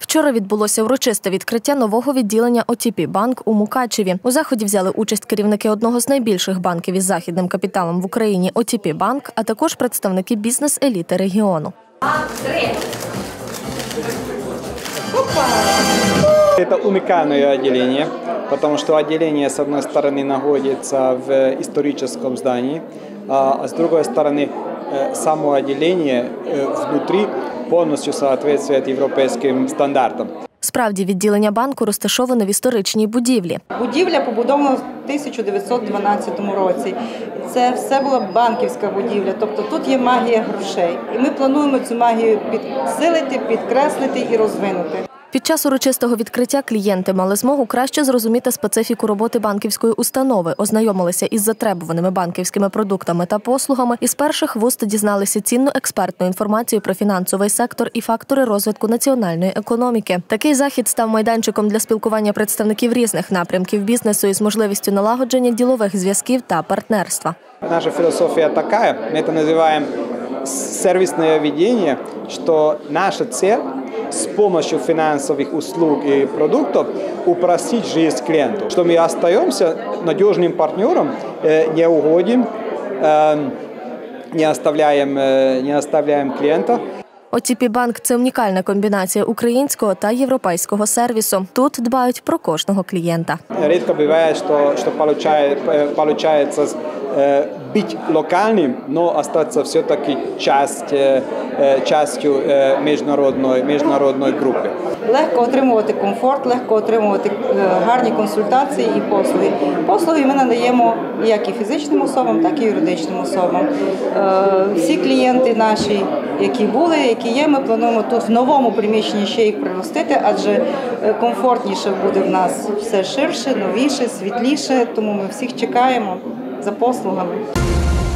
Вчора відбулося урочисте відкриття нового відділення ОТП Банк у Мукачеві. У заході взяли участь керівники одного з найбільших банків із західним капіталом в Україні ОТП Банк, а також представники бізнес-еліти регіону. Это уникальное отделение, потому что отделение, с одной стороны, находится в историческом здании, а с другой стороны, само отделение внутри полностью соответствует европейским стандартам. Справді, відділення банку розташоване в історичній будівлі. Будівля побудована в 1912 році. Це все була банківська будівля, тобто тут є магія грошей. І ми плануємо цю магію підсилити, підкреслити і розвинути. Під час урочистого відкриття клієнти мали змогу краще зрозуміти специфіку роботи банківської установи, ознайомилися із затребуваними банківськими продуктами та послугами і з перших вуст дізналися цінну експертну інформацію про фінансовий сектор і фактори розвитку національної економіки. Такий захід став майданчиком для спілкування представників різних напрямків бізнесу із можливістю налагодження ділових зв'язків та партнерства. Наша философия такая, мы это называем сервисное ведение, что наша цель с помощью финансовых услуг и продуктов упростить жизнь клиенту. Что мы остаемся надежным партнером, не уходим, не оставляем клиента. ОТП Банк – це унікальна комбінація українського та європейського сервісу. Тут дбають про кожного клієнта. Редко бывает, что получается быть локальным, но остаться все-таки частью международной группы. Легко отримувати комфорт, легко отримувати гарні консультації і послуги. Послуги ми надаємо як і фізичним особам, так і юридичним особам. Всі клієнти наші, які були, які є, ми плануємо тут в новому приміщенні ще їх приростити, адже комфортніше буде в нас все ширше, новіше, світліше, тому ми всіх чекаємо за послугами.